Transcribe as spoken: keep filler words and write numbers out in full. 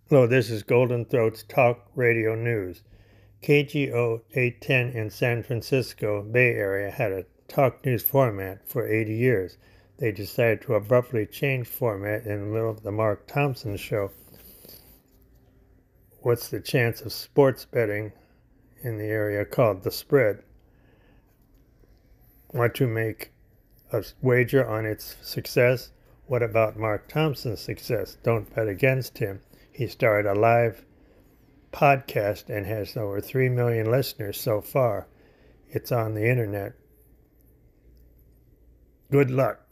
Hello, this is Goldenthroat's Talk Radio News. K G O eight ten in San Francisco Bay Area had a talk news format for eighty years. They decided to abruptly change format in the middle of the Mark Thompson show. What's the chance of sports betting in the area called The Spread? Want to make a wager on its success? What about Mark Thompson's success? Don't bet against him. He started a live podcast and has over three million listeners so far. It's on the internet. Good luck.